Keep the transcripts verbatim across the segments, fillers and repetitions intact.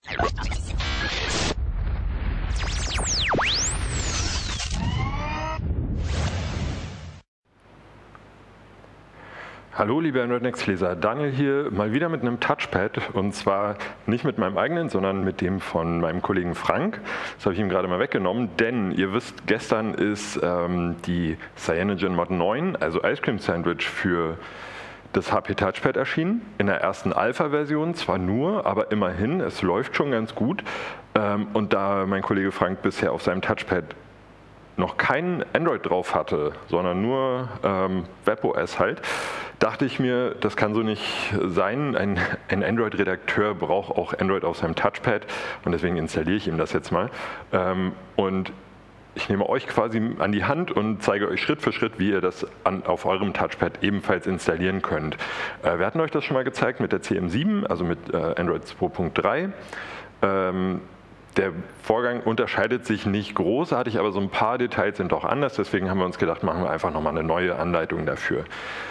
Hallo liebe Android Next Leser, Daniel hier, mal wieder mit einem Touchpad und zwar nicht mit meinem eigenen, sondern mit dem von meinem Kollegen Frank. Das habe ich ihm gerade mal weggenommen, denn ihr wisst, gestern ist ähm, die CyanogenMod neun, also Ice Cream Sandwich für das H P Touchpad erschienen, in der ersten Alpha-Version, zwar nur, aber immerhin, es läuft schon ganz gut. Ähm, und da mein Kollege Frank bisher auf seinem Touchpad noch kein Android drauf hatte, sondern nur ähm, WebOS halt, dachte ich mir, das kann so nicht sein. Ein, ein Android-Redakteur braucht auch Android auf seinem Touchpad und deswegen installiere ich ihm das jetzt mal. Ähm, und ich nehme euch quasi an die Hand und zeige euch Schritt für Schritt, wie ihr das an, auf eurem Touchpad ebenfalls installieren könnt. Äh, wir hatten euch das schon mal gezeigt mit der C M sieben, also mit äh, Android zwei Punkt drei. Ähm, Der Vorgang unterscheidet sich nicht großartig, aber so ein paar Details sind auch anders. Deswegen haben wir uns gedacht, machen wir einfach nochmal eine neue Anleitung dafür.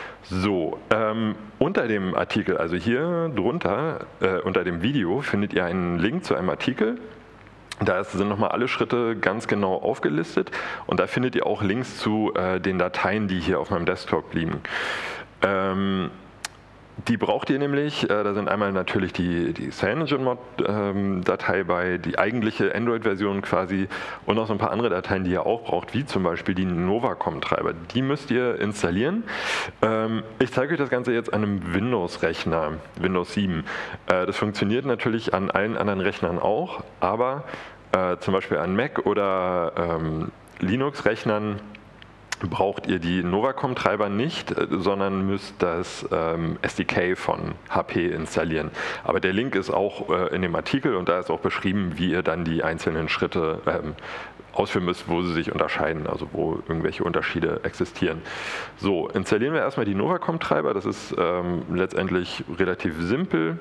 So, ähm, unter dem Artikel, also hier drunter, äh, unter dem Video, findet ihr einen Link zu einem Artikel. Da sind nochmal alle Schritte ganz genau aufgelistet und da findet ihr auch Links zu äh, den Dateien, die hier auf meinem Desktop liegen. Ähm, Die braucht ihr nämlich, äh, da sind einmal natürlich die, die CyanogenMod-Datei ähm, bei, die eigentliche Android-Version quasi und noch so ein paar andere Dateien, die ihr auch braucht, wie zum Beispiel die Novacom-Treiber. Die müsst ihr installieren. Ähm, ich zeige euch das Ganze jetzt an einem Windows-Rechner, Windows sieben. Äh, das funktioniert natürlich an allen anderen Rechnern auch, aber äh, zum Beispiel an Mac oder ähm, Linux-Rechnern braucht ihr die Novacom-Treiber nicht, sondern müsst das ähm, S D K von H P installieren. Aber der Link ist auch äh, in dem Artikel und da ist auch beschrieben, wie ihr dann die einzelnen Schritte ähm, ausführen müsst, wo sie sich unterscheiden, also wo irgendwelche Unterschiede existieren. So, installieren wir erstmal die Novacom-Treiber. Das ist ähm, letztendlich relativ simpel.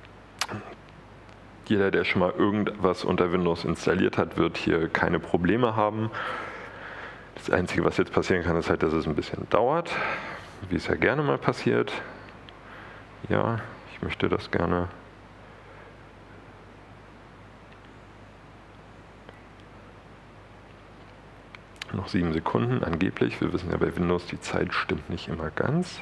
Jeder, der schon mal irgendwas unter Windows installiert hat, wird hier keine Probleme haben. Das Einzige, was jetzt passieren kann, ist halt, dass es ein bisschen dauert, wie es ja gerne mal passiert. Ja, ich möchte das gerne. Noch sieben Sekunden, angeblich. Wir wissen ja bei Windows, die Zeit stimmt nicht immer ganz.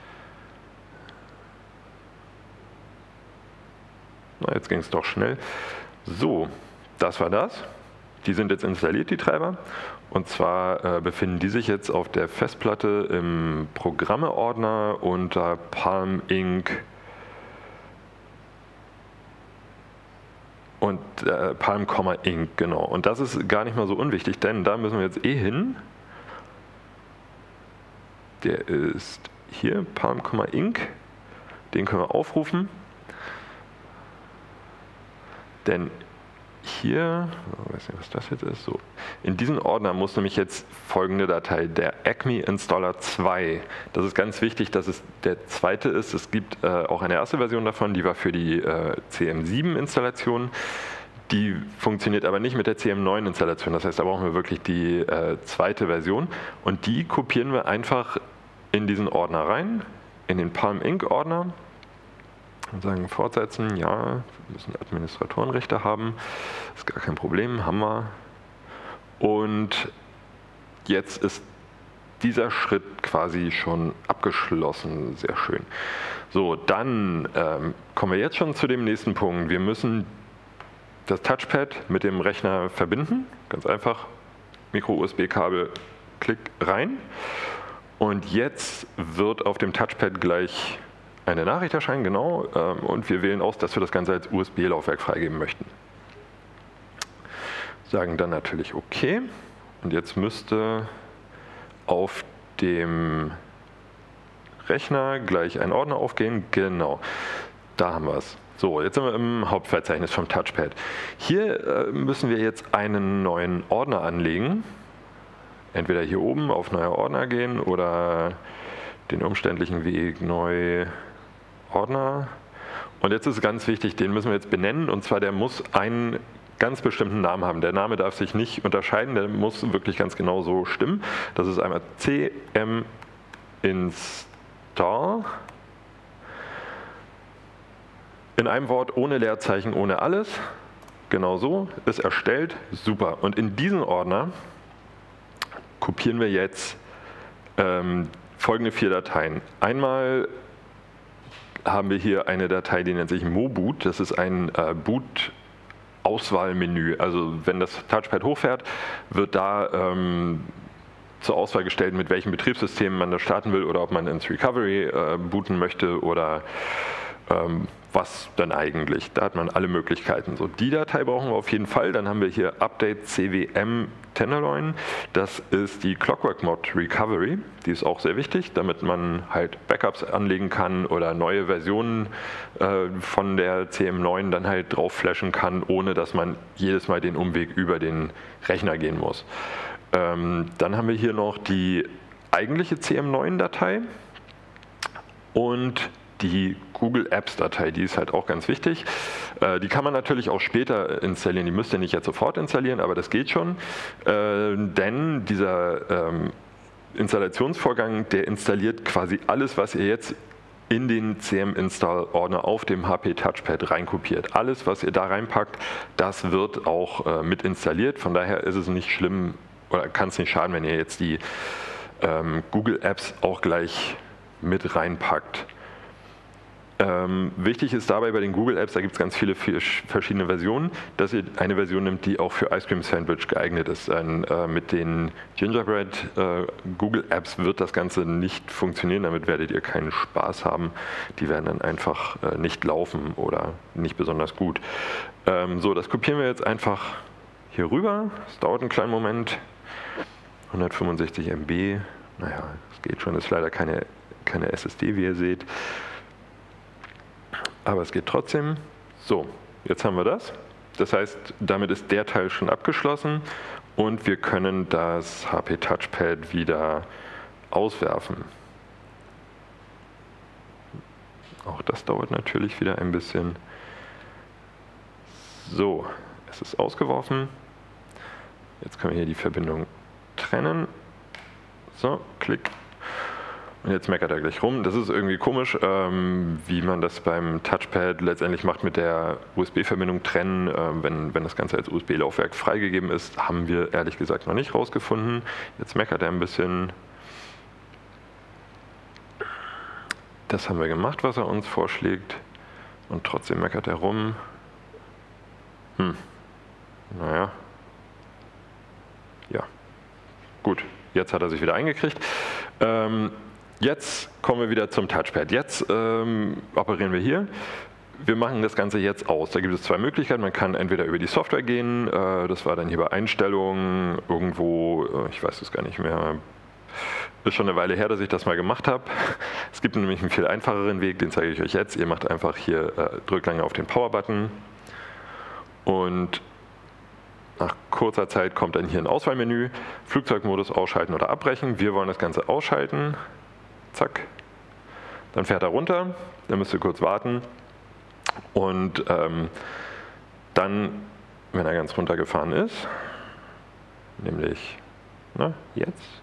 Na, jetzt ging es doch schnell. So, das war das. Die sind jetzt installiert, die Treiber. Und zwar äh, befinden die sich jetzt auf der Festplatte im Programme-Ordner unter Palm Inc. und äh, Palm, Inc. genau. Und das ist gar nicht mal so unwichtig, denn da müssen wir jetzt eh hin. Der ist hier, Palm, Inc. Den können wir aufrufen. Denn hier, ich weiß nicht, was das jetzt ist, so. In diesen Ordner muss nämlich jetzt folgende Datei, der Acme Installer zwei. Das ist ganz wichtig, dass es der zweite ist. Es gibt äh, auch eine erste Version davon, die war für die äh, C M sieben Installation. Die funktioniert aber nicht mit der C M neun Installation. Das heißt, da brauchen wir wirklich die äh, zweite Version. Und die kopieren wir einfach in diesen Ordner rein, in den Palm Inc. Ordner. Und sagen, fortsetzen, ja, wir müssen Administratorenrechte haben, ist gar kein Problem, haben wir. Und jetzt ist dieser Schritt quasi schon abgeschlossen, sehr schön. So, dann ähm, kommen wir jetzt schon zu dem nächsten Punkt. Wir müssen das Touchpad mit dem Rechner verbinden, ganz einfach, Micro-U S B-Kabel, Klick rein. Und jetzt wird auf dem Touchpad gleich eine Nachricht erscheinen, genau, und wir wählen aus, dass wir das Ganze als U S B-Laufwerk freigeben möchten. Sagen dann natürlich OK. Und jetzt müsste auf dem Rechner gleich ein Ordner aufgehen. Genau, da haben wir es. So, jetzt sind wir im Hauptverzeichnis vom Touchpad. Hier müssen wir jetzt einen neuen Ordner anlegen. Entweder hier oben auf Neuer Ordner gehen oder den umständlichen Weg neu Ordner. Und jetzt ist es ganz wichtig, den müssen wir jetzt benennen, und zwar der muss einen ganz bestimmten Namen haben. Der Name darf sich nicht unterscheiden, der muss wirklich ganz genau so stimmen. Das ist einmal C M Install In einem Wort, ohne Leerzeichen, ohne alles. Genau so, ist erstellt, super. Und in diesen Ordner kopieren wir jetzt ähm, folgende vier Dateien. Einmal haben wir hier eine Datei, die nennt sich moboot. Das ist ein äh, Boot-Auswahlmenü. Also wenn das Touchpad hochfährt, wird da ähm, zur Auswahl gestellt, mit welchem Betriebssystem man das starten will oder ob man ins Recovery äh, booten möchte oder ähm, was dann eigentlich. Da hat man alle Möglichkeiten. So, die Datei brauchen wir auf jeden Fall. Dann haben wir hier Update C W M Tenderloin. Das ist die Clockwork Mod Recovery. Die ist auch sehr wichtig, damit man halt Backups anlegen kann oder neue Versionen äh, von der C M neun dann halt drauf flashen kann, ohne dass man jedes Mal den Umweg über den Rechner gehen muss. Ähm, dann haben wir hier noch die eigentliche C M neun Datei und die Google Apps Datei, die ist halt auch ganz wichtig. Äh, die kann man natürlich auch später installieren, die müsst ihr nicht jetzt sofort installieren, aber das geht schon, äh, denn dieser ähm, Installationsvorgang, der installiert quasi alles, was ihr jetzt in den C M-Install-Ordner auf dem H P Touchpad reinkopiert. Alles, was ihr da reinpackt, das wird auch äh, mit installiert, von daher ist es nicht schlimm oder kann es nicht schaden, wenn ihr jetzt die ähm, Google Apps auch gleich mit reinpackt. Ähm, wichtig ist dabei bei den Google Apps, da gibt es ganz viele verschiedene Versionen, dass ihr eine Version nimmt, die auch für Ice Cream Sandwich geeignet ist. Ein, äh, mit den Gingerbread äh, Google Apps wird das Ganze nicht funktionieren, damit werdet ihr keinen Spaß haben. Die werden dann einfach äh, nicht laufen oder nicht besonders gut. Ähm, so, das kopieren wir jetzt einfach hier rüber. Es dauert einen kleinen Moment. hundertfünfundsechzig Megabyte, naja, es geht schon, ist leider keine, keine S S D, wie ihr seht. Aber es geht trotzdem. So, jetzt haben wir das. Das heißt, damit ist der Teil schon abgeschlossen und wir können das H P Touchpad wieder auswerfen. Auch das dauert natürlich wieder ein bisschen. So, es ist ausgeworfen. Jetzt können wir hier die Verbindung trennen. So, klick. Und jetzt meckert er gleich rum. Das ist irgendwie komisch, ähm, wie man das beim Touchpad letztendlich macht mit der U S B-Verbindung trennen. Ähm, wenn, wenn das Ganze als U S B-Laufwerk freigegeben ist, haben wir ehrlich gesagt noch nicht rausgefunden. Jetzt meckert er ein bisschen. Das haben wir gemacht, was er uns vorschlägt. Und trotzdem meckert er rum. Hm. Naja. Ja. Gut, jetzt hat er sich wieder eingekriegt. Ähm, Jetzt kommen wir wieder zum Touchpad. Jetzt ähm, operieren wir hier. Wir machen das Ganze jetzt aus. Da gibt es zwei Möglichkeiten. Man kann entweder über die Software gehen, äh, das war dann hier bei Einstellungen, irgendwo, äh, ich weiß es gar nicht mehr, ist schon eine Weile her, dass ich das mal gemacht habe. Es gibt nämlich einen viel einfacheren Weg, den zeige ich euch jetzt. Ihr macht einfach hier, äh, drückt lange auf den Power-Button und nach kurzer Zeit kommt dann hier ein Auswahlmenü, Flugzeugmodus ausschalten oder abbrechen. Wir wollen das Ganze ausschalten. Zack, dann fährt er runter, dann müsst ihr kurz warten und ähm, dann, wenn er ganz runtergefahren ist, nämlich, na, jetzt,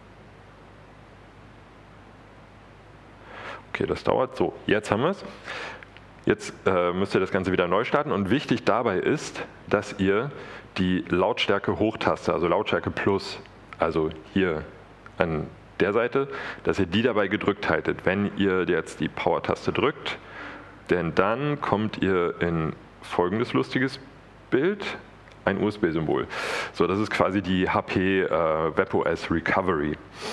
okay, das dauert, so, jetzt haben wir es, jetzt äh, müsst ihr das Ganze wieder neu starten und wichtig dabei ist, dass ihr die Lautstärke Hochtaste, also Lautstärke Plus, also hier an der Seite, dass ihr die dabei gedrückt haltet, wenn ihr jetzt die Power-Taste drückt, denn dann kommt ihr in folgendes lustiges Bild, ein U S B-Symbol. So, das ist quasi die H P äh, WebOS Recovery.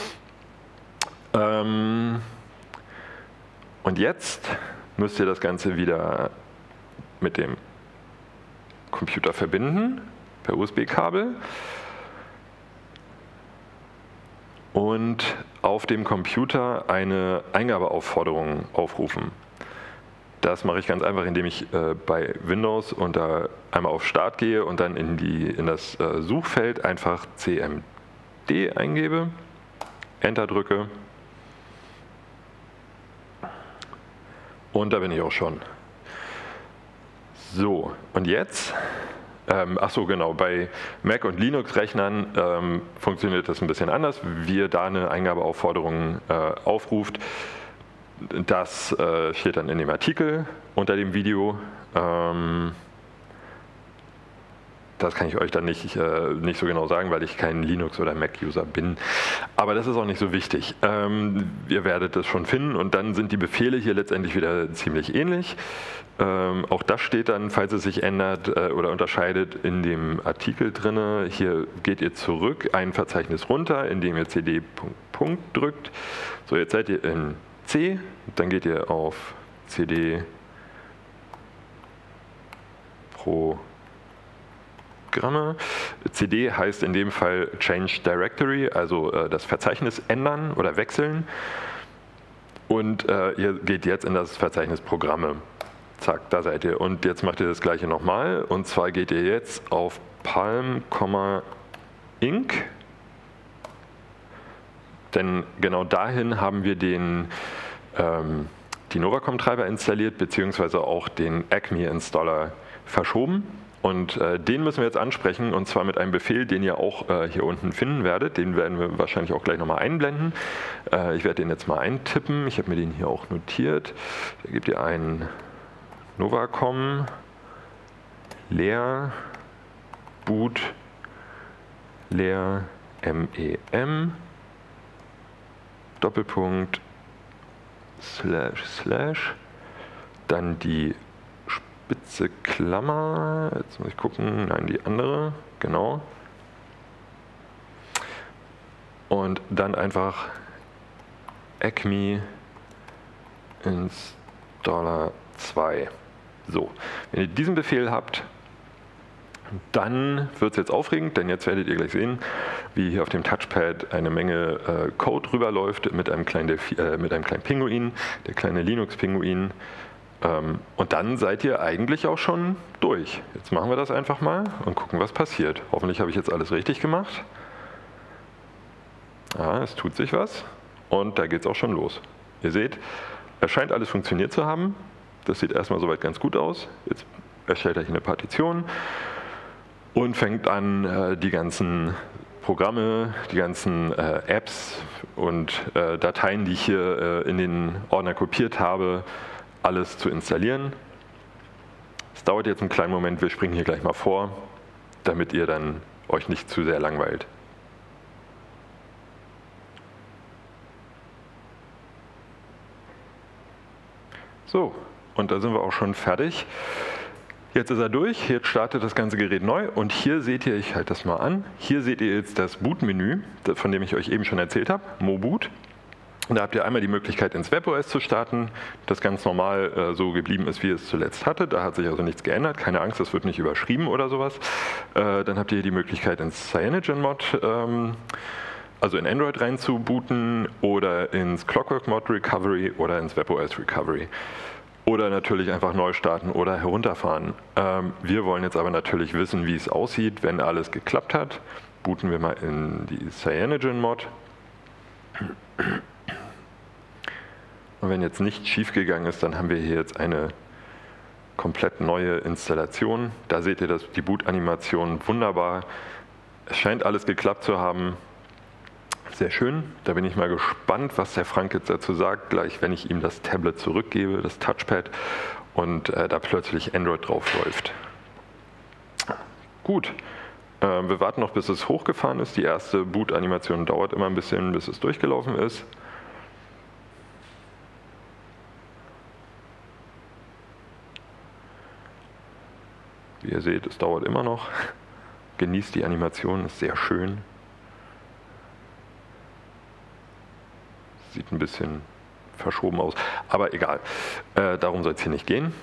Ähm, und jetzt müsst ihr das Ganze wieder mit dem Computer verbinden, per U S B-Kabel. Und auf dem Computer eine Eingabeaufforderung aufrufen. Das mache ich ganz einfach, indem ich äh, bei Windows unter einmal auf Start gehe und dann in, die, in das äh, Suchfeld einfach C M D eingebe, Enter drücke und da bin ich auch schon. So, und jetzt Ähm, ach so, genau, bei Mac- und Linux-Rechnern ähm, funktioniert das ein bisschen anders. Wie ihr da eine Eingabeaufforderung äh, aufruft, das äh, steht dann in dem Artikel unter dem Video. Ähm, Das kann ich euch dann nicht, äh, nicht so genau sagen, weil ich kein Linux- oder Mac-User bin. Aber das ist auch nicht so wichtig. Ähm, ihr werdet das schon finden und dann sind die Befehle hier letztendlich wieder ziemlich ähnlich. Ähm, auch das steht dann, falls es sich ändert äh, oder unterscheidet, in dem Artikel drin. Hier geht ihr zurück, ein Verzeichnis runter, indem ihr cd Punkt Punkt drückt. So, jetzt seid ihr in C, dann geht ihr auf cd pro cd heißt in dem Fall Change Directory, also äh, das Verzeichnis ändern oder wechseln. Und äh, ihr geht jetzt in das Verzeichnis Programme. Zack, da seid ihr. Und jetzt macht ihr das gleiche nochmal. Und zwar geht ihr jetzt auf palm, inc. Denn genau dahin haben wir den, ähm, die Novacom-Treiber installiert, beziehungsweise auch den Acme-Installer verschoben. Und äh, den müssen wir jetzt ansprechen, und zwar mit einem Befehl, den ihr auch äh, hier unten finden werdet. Den werden wir wahrscheinlich auch gleich nochmal einblenden. Äh, ich werde den jetzt mal eintippen. Ich habe mir den hier auch notiert. Da gebt ihr ein Novacom leer boot leer mem Doppelpunkt slash slash dann die spitze Klammer, jetzt muss ich gucken, nein, die andere, genau. Und dann einfach Acme Installer zwei. So, wenn ihr diesen Befehl habt, dann wird es jetzt aufregend, denn jetzt werdet ihr gleich sehen, wie hier auf dem Touchpad eine Menge äh, Code rüberläuft mit einem kleinen, Delfi äh, mit einem kleinen Pinguin, der kleine Linux-Pinguin. Ähm, und dann seid ihr eigentlich auch schon durch. Jetzt machen wir das einfach mal und gucken, was passiert. Hoffentlich habe ich jetzt alles richtig gemacht. Ah, es tut sich was und da geht es auch schon los. Ihr seht, es scheint alles funktioniert zu haben. Das sieht erstmal soweit ganz gut aus. Jetzt erstellt er hier eine Partition und fängt an, die ganzen Programme, die ganzen Apps und Dateien, die ich hier in den Ordner kopiert habe, alles zu installieren. Es dauert jetzt einen kleinen Moment, wir springen hier gleich mal vor, damit ihr dann euch nicht zu sehr langweilt. So, und da sind wir auch schon fertig. Jetzt ist er durch, jetzt startet das ganze Gerät neu und hier seht ihr, ich halte das mal an, hier seht ihr jetzt das Boot-Menü, von dem ich euch eben schon erzählt habe, MoBoot. Da habt ihr einmal die Möglichkeit, ins WebOS zu starten, das ganz normal äh, so geblieben ist, wie es zuletzt hatte. Da hat sich also nichts geändert, keine Angst, das wird nicht überschrieben oder sowas. Äh, dann habt ihr hier die Möglichkeit, ins CyanogenMod, ähm, also in Android rein zu booten oder ins ClockworkMod Recovery oder ins WebOS Recovery. Oder natürlich einfach neu starten oder herunterfahren. Ähm, wir wollen jetzt aber natürlich wissen, wie es aussieht, wenn alles geklappt hat. Booten wir mal in die CyanogenMod. Und wenn jetzt nichts schief gegangen ist, dann haben wir hier jetzt eine komplett neue Installation. Da seht ihr das, die Boot-Animation wunderbar. Es scheint alles geklappt zu haben. Sehr schön. Da bin ich mal gespannt, was der Frank jetzt dazu sagt, gleich wenn ich ihm das Tablet zurückgebe, das Touchpad, und äh, da plötzlich Android drauf läuft. Gut. Äh, wir warten noch, bis es hochgefahren ist. Die erste Boot-Animation dauert immer ein bisschen, bis es durchgelaufen ist. Wie ihr seht, es dauert immer noch. Genießt die Animation, ist sehr schön. Sieht ein bisschen verschoben aus, aber egal. Äh, darum soll es hier nicht gehen.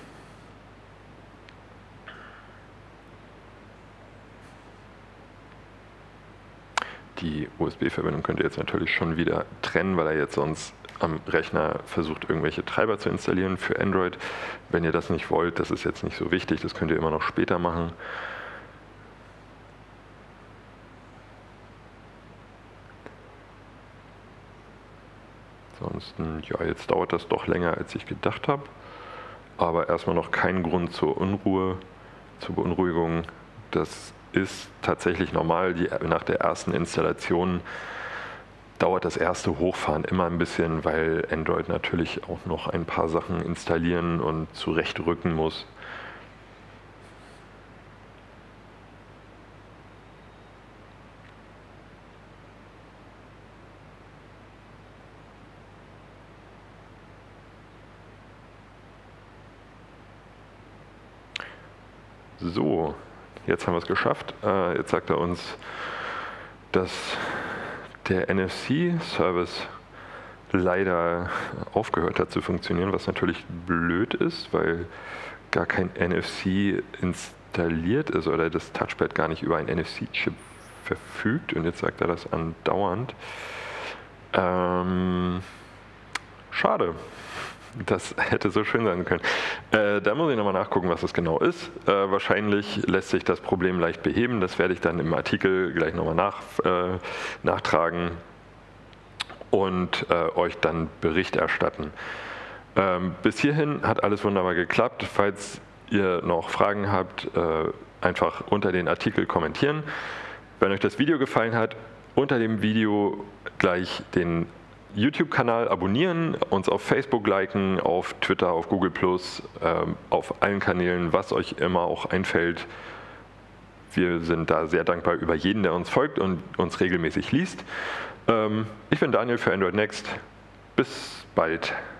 Die U S B-Verbindung könnt ihr jetzt natürlich schon wieder trennen, weil er jetzt sonst am Rechner versucht, irgendwelche Treiber zu installieren für Android. Wenn ihr das nicht wollt, das ist jetzt nicht so wichtig, das könnt ihr immer noch später machen. Ansonsten, ja, jetzt dauert das doch länger, als ich gedacht habe. Aber erstmal noch kein Grund zur Unruhe, zur Beunruhigung. Das ist tatsächlich normal. Die, nach der ersten Installation dauert das erste Hochfahren immer ein bisschen, weil Android natürlich auch noch ein paar Sachen installieren und zurechtrücken muss. So, jetzt haben wir es geschafft. Äh, jetzt sagt er uns, dass der N F C-Service leider aufgehört hat zu funktionieren, was natürlich blöd ist, weil gar kein N F C installiert ist oder das Touchpad gar nicht über einen N F C-Chip verfügt. Und jetzt sagt er das andauernd. Ähm, schade. Das hätte so schön sein können. Äh, da muss ich nochmal nachgucken, was das genau ist. Äh, wahrscheinlich lässt sich das Problem leicht beheben. Das werde ich dann im Artikel gleich nochmal nach, äh, nachtragen und äh, euch dann Bericht erstatten. Ähm, bis hierhin hat alles wunderbar geklappt. Falls ihr noch Fragen habt, äh, einfach unter den Artikel kommentieren. Wenn euch das Video gefallen hat, unter dem Video gleich den YouTube-Kanal abonnieren, uns auf Facebook liken, auf Twitter, auf Google plus, ähm, auf allen Kanälen, was euch immer auch einfällt. Wir sind da sehr dankbar über jeden, der uns folgt und uns regelmäßig liest. Ähm, ich bin Daniel für Android Next. Bis bald.